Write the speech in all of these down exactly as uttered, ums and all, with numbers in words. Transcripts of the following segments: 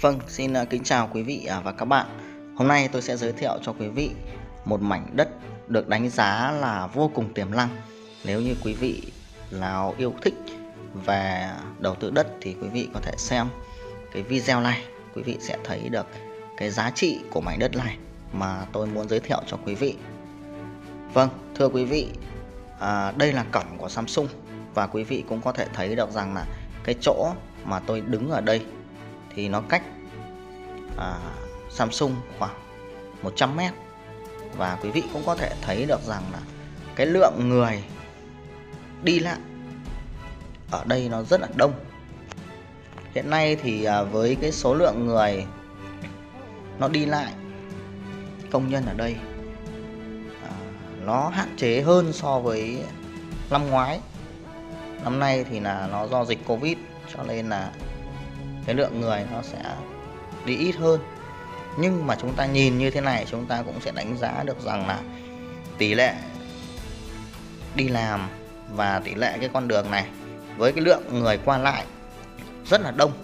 Vâng, xin uh, kính chào quý vị uh, và các bạn. Hôm nay tôi sẽ giới thiệu cho quý vị một mảnh đất được đánh giá là vô cùng tiềm năng. Nếu như quý vị nào yêu thích về đầu tư đất thì quý vị có thể xem cái video này. Quý vị sẽ thấy được cái giá trị của mảnh đất này mà tôi muốn giới thiệu cho quý vị. Vâng, thưa quý vị, à, đây là cổng của Samsung. Và quý vị cũng có thể thấy được rằng là cái chỗ mà tôi đứng ở đây thì nó cách à, Samsung khoảng một trăm mét. Và quý vị cũng có thể thấy được rằng là cái lượng người đi lại ở đây nó rất là đông. Hiện nay thì à, với cái số lượng người nó đi lại, công nhân ở đây à, nó hạn chế hơn so với năm ngoái. Năm nay thì là nó do dịch Covid cho nên là cái lượng người nó sẽ đi ít hơn. Nhưng mà chúng ta nhìn như thế này, chúng ta cũng sẽ đánh giá được rằng là tỷ lệ đi làm và tỷ lệ cái con đường này với cái lượng người qua lại rất là đông.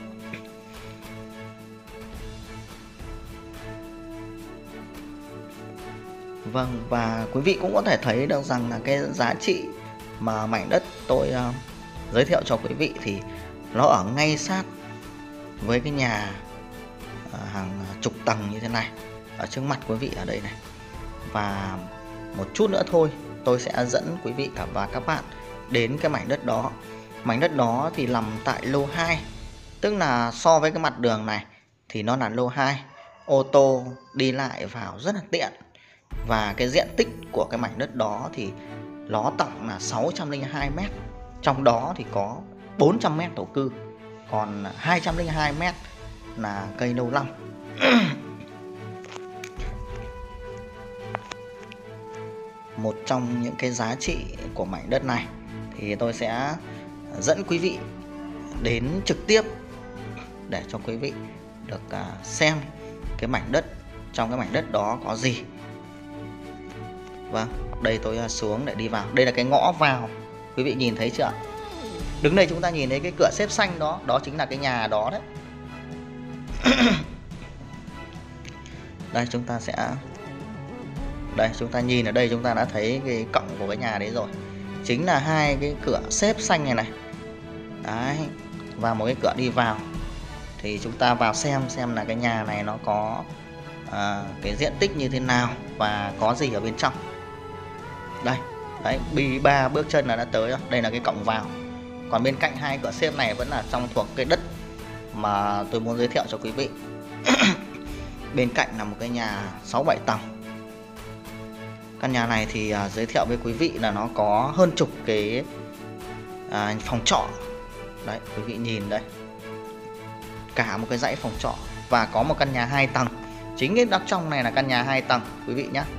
Vâng, và quý vị cũng có thể thấy được rằng là cái giá trị mà mảnh đất tôi uh, giới thiệu cho quý vị thì nó ở ngay sát với cái nhà uh, hàng chục tầng như thế này ở trước mặt quý vị ở đây này. Và một chút nữa thôi tôi sẽ dẫn quý vị và các bạn đến cái mảnh đất đó. Mảnh đất đó thì nằm tại lô hai, tức là so với cái mặt đường này thì nó là lô hai, ô tô đi lại vào rất là tiện. Và cái diện tích của cái mảnh đất đó thì nó tổng là sáu trăm lẻ hai mét. Trong đó thì có bốn trăm mét thổ cư, còn hai trăm lẻ hai mét là cây lâu năm. Một trong những cái giá trị của mảnh đất này thì tôi sẽ dẫn quý vị đến trực tiếp để cho quý vị được xem cái mảnh đất, trong cái mảnh đất đó có gì. Vâng, đây tôi xuống để đi vào. Đây là cái ngõ vào, quý vị nhìn thấy chưa? Đứng đây chúng ta nhìn thấy cái cửa xếp xanh đó, đó chính là cái nhà đó đấy. Đây chúng ta sẽ Đây chúng ta nhìn ở đây chúng ta đã thấy cái cổng của cái nhà đấy rồi. Chính là hai cái cửa xếp xanh này này. Đấy, và một cái cửa đi vào. Thì chúng ta vào xem xem là cái nhà này nó có à, cái diện tích như thế nào và có gì ở bên trong. Đây, đấy, đi ba bước chân là đã tới rồi. Đây là cái cổng vào. Còn bên cạnh hai cửa xếp này vẫn là trong thuộc cái đất mà tôi muốn giới thiệu cho quý vị. Bên cạnh là một cái nhà sáu bảy tầng. Căn nhà này thì uh, giới thiệu với quý vị là nó có hơn chục cái uh, phòng trọ. Đấy, quý vị nhìn đây, cả một cái dãy phòng trọ. Và có một căn nhà hai tầng. Chính cái đằng trong này là căn nhà hai tầng quý vị nhé.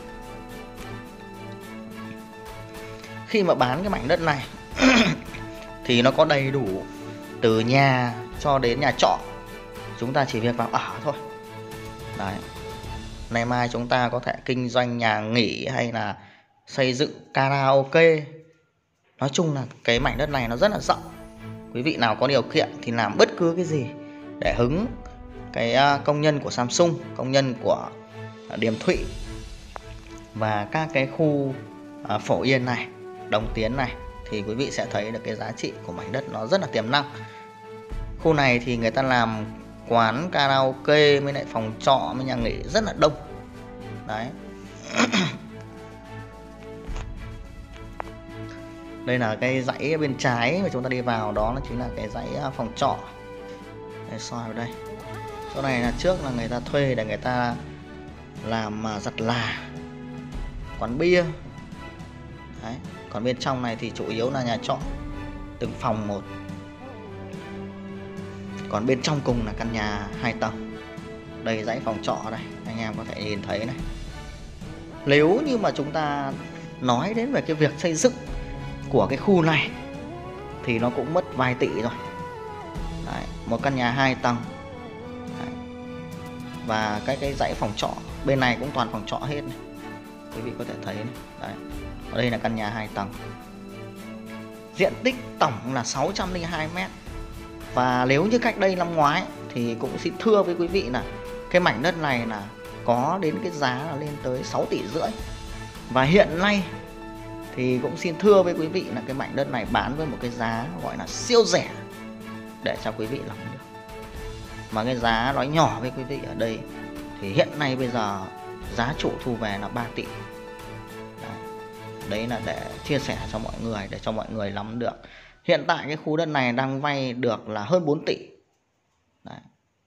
Khi mà bán cái mảnh đất này thì nó có đầy đủ từ nhà cho đến nhà trọ. Chúng ta chỉ việc vào ở thôi. Đấy. Ngày mai chúng ta có thể kinh doanh nhà nghỉ hay là xây dựng karaoke. Nói chung là cái mảnh đất này nó rất là rộng. Quý vị nào có điều kiện thì làm bất cứ cái gì để hứng cái công nhân của Samsung, công nhân của Điềm Thụy và các cái khu Phổ Yên này, Đồng Tiến này, thì quý vị sẽ thấy được cái giá trị của mảnh đất nó rất là tiềm năng. Khu này thì người ta làm quán karaoke với lại phòng trọ với nhà nghỉ rất là đông. Đấy. Đây là cái dãy bên trái mà chúng ta đi vào, đó là chính là cái dãy phòng trọ. Đây, soi vào đây. Chỗ này là trước là người ta thuê để người ta làm giặt là, quán bia. Đấy. Còn bên trong này thì chủ yếu là nhà trọ, từng phòng một. Còn bên trong cùng là căn nhà hai tầng. Đây dãy phòng trọ đây, anh em có thể nhìn thấy này. Nếu như mà chúng ta nói đến về cái việc xây dựng của cái khu này thì nó cũng mất vài tỷ rồi. Đấy, một căn nhà hai tầng. Đấy. Và cái cái dãy phòng trọ bên này cũng toàn phòng trọ hết này. Quý vị có thể thấy này. Đấy. Ở đây là căn nhà hai tầng. Diện tích tổng là sáu trăm lẻ hai mét. Và nếu như cách đây năm ngoái thì thì cũng xin thưa với quý vị là cái mảnh đất này là có đến cái giá là lên tới sáu tỷ rưỡi. Và hiện nay thì cũng xin thưa với quý vị là cái mảnh đất này bán với một cái giá gọi là siêu rẻ để cho quý vị làm được. Mà cái giá nói nhỏ với quý vị ở đây thì hiện nay bây giờ giá chủ thu về là ba tỷ. Đấy, đấy là để chia sẻ cho mọi người, để cho mọi người nắm được. Hiện tại cái khu đất này đang vay được là hơn bốn tỷ. Đấy.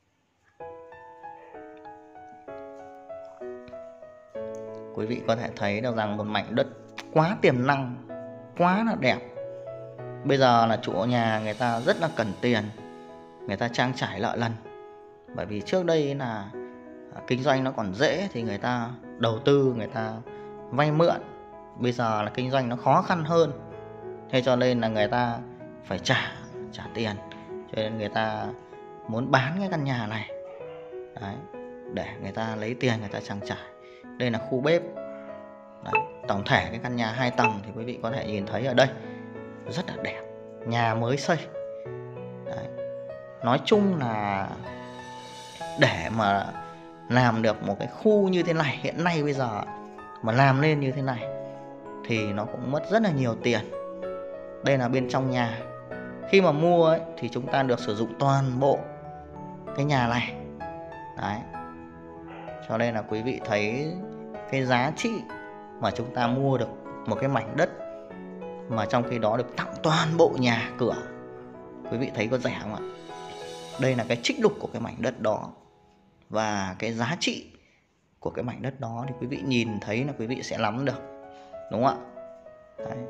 Quý vị có thể thấy được rằng một mảnh đất quá tiềm năng, quá là đẹp. Bây giờ là chủ nhà người ta rất là cần tiền, người ta trang trải lợi lần. Bởi vì trước đây là kinh doanh nó còn dễ thì người ta đầu tư, người ta vay mượn. Bây giờ là kinh doanh nó khó khăn hơn, thế cho nên là người ta phải trả trả tiền, cho nên người ta muốn bán cái căn nhà này. Đấy, để người ta lấy tiền người ta trang trải. Đây là khu bếp. Đấy, tổng thể cái căn nhà hai tầng thì quý vị có thể nhìn thấy ở đây rất là đẹp, nhà mới xây. Đấy, nói chung là để mà làm được một cái khu như thế này hiện nay bây giờ mà làm lên như thế này thì nó cũng mất rất là nhiều tiền. Đây là bên trong nhà. Khi mà mua ấy, thì chúng ta được sử dụng toàn bộ cái nhà này. Đấy, cho nên là quý vị thấy cái giá trị mà chúng ta mua được một cái mảnh đất mà trong khi đó được tặng toàn bộ nhà cửa. Quý vị thấy có rẻ không ạ? Đây là cái trích lục của cái mảnh đất đó. Và cái giá trị của cái mảnh đất đó thì quý vị nhìn thấy là quý vị sẽ nắm được. Đúng không ạ? Đấy.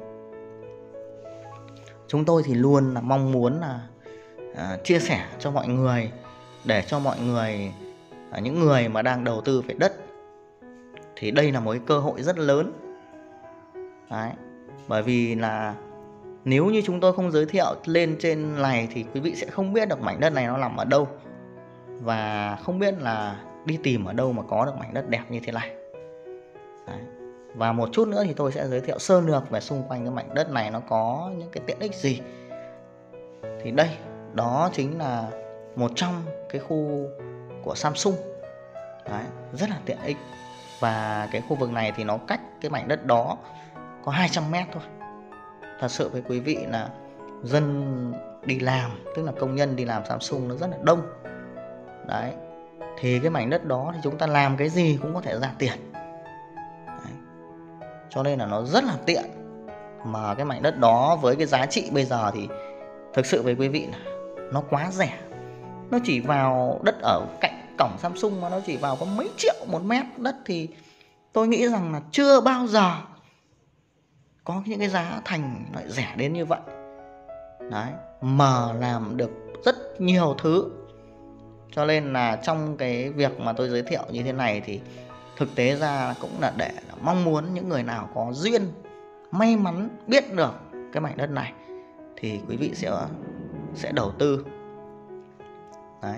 Chúng tôi thì luôn là mong muốn là uh, chia sẻ cho mọi người, để cho mọi người, uh, những người mà đang đầu tư về đất, thì đây là một cái cơ hội rất lớn. Đấy. Bởi vì là nếu như chúng tôi không giới thiệu lên trên này thì quý vị sẽ không biết được mảnh đất này nó nằm ở đâu, và không biết là đi tìm ở đâu mà có được mảnh đất đẹp như thế này. Đấy. Và một chút nữa thì tôi sẽ giới thiệu sơ lược về xung quanh cái mảnh đất này nó có những cái tiện ích gì. Thì đây, đó chính là một trong cái khu của Samsung. Đấy, rất là tiện ích. Và cái khu vực này thì nó cách cái mảnh đất đó có hai trăm mét thôi. Thật sự với quý vị là dân đi làm, tức là công nhân đi làm Samsung nó rất là đông. Đấy, thì cái mảnh đất đó thì chúng ta làm cái gì cũng có thể ra tiền. Đấy, cho nên là nó rất là tiện. Mà cái mảnh đất đó với cái giá trị bây giờ thì thực sự với quý vị là nó quá rẻ. Nó chỉ vào đất ở cạnh cổng Samsung mà nó chỉ vào có mấy triệu một mét đất, thì tôi nghĩ rằng là chưa bao giờ có những cái giá thành lại rẻ đến như vậy. Đấy, mà làm được rất nhiều thứ. Cho nên là trong cái việc mà tôi giới thiệu như thế này thì thực tế ra cũng là để là mong muốn những người nào có duyên, may mắn biết được cái mảnh đất này thì quý vị sẽ sẽ đầu tư. Đấy,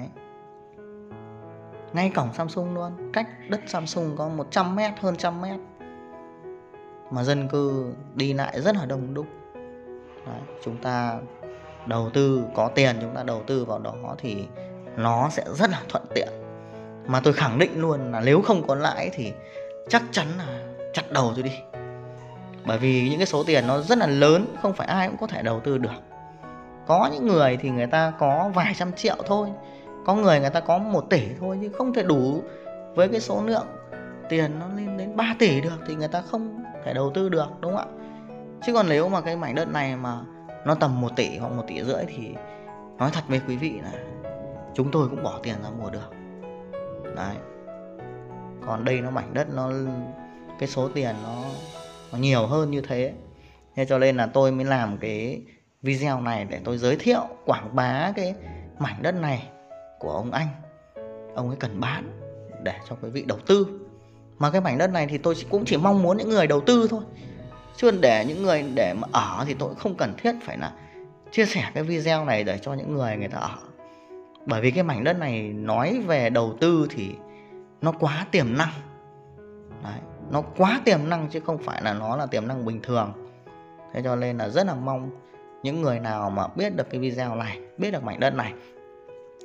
ngay cổng Samsung luôn, cách đất Samsung có một trăm mét, hơn trăm mét, mà dân cư đi lại rất là đông đúc. Đấy, chúng ta đầu tư, có tiền chúng ta đầu tư vào đó thì nó sẽ rất là thuận tiện. Mà tôi khẳng định luôn là nếu không có lãi thì chắc chắn là chặt đầu tôi đi. Bởi vì những cái số tiền nó rất là lớn, không phải ai cũng có thể đầu tư được. Có những người thì người ta có vài trăm triệu thôi, có người người ta có một tỷ thôi, nhưng không thể đủ với cái số lượng tiền nó lên đến ba tỷ được thì người ta không thể đầu tư được, đúng không ạ? Chứ còn nếu mà cái mảnh đất này mà nó tầm một tỷ hoặc một tỷ rưỡi thì nói thật với quý vị là chúng tôi cũng bỏ tiền ra mua được. Đấy. Còn đây nó mảnh đất nó cái số tiền nó, nó nhiều hơn như thế. Thế cho nên là tôi mới làm cái video này để tôi giới thiệu, quảng bá cái mảnh đất này của ông anh. Ông ấy cần bán để cho quý vị đầu tư. Mà cái mảnh đất này thì tôi cũng chỉ mong muốn những người đầu tư thôi, chứ để những người để mà ở thì tôi không cần thiết phải là chia sẻ cái video này để cho những người người ta ở. Bởi vì cái mảnh đất này nói về đầu tư thì nó quá tiềm năng. Đấy, nó quá tiềm năng chứ không phải là nó là tiềm năng bình thường. Thế cho nên là rất là mong những người nào mà biết được cái video này, biết được mảnh đất này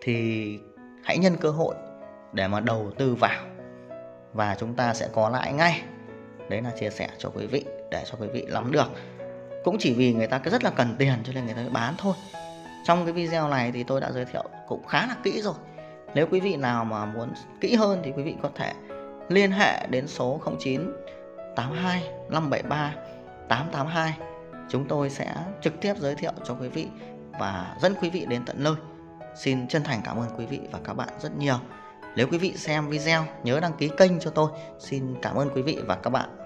thì hãy nhân cơ hội để mà đầu tư vào và chúng ta sẽ có lãi ngay. Đấy là chia sẻ cho quý vị để cho quý vị nắm được. Cũng chỉ vì người ta rất là cần tiền cho nên người ta mới bán thôi. Trong cái video này thì tôi đã giới thiệu cũng khá là kỹ rồi. Nếu quý vị nào mà muốn kỹ hơn thì quý vị có thể liên hệ đến số không chín tám hai năm bảy ba tám tám hai. Chúng tôi sẽ trực tiếp giới thiệu cho quý vị và dẫn quý vị đến tận nơi. Xin chân thành cảm ơn quý vị và các bạn rất nhiều. Nếu quý vị xem video nhớ đăng ký kênh cho tôi. Xin cảm ơn quý vị và các bạn.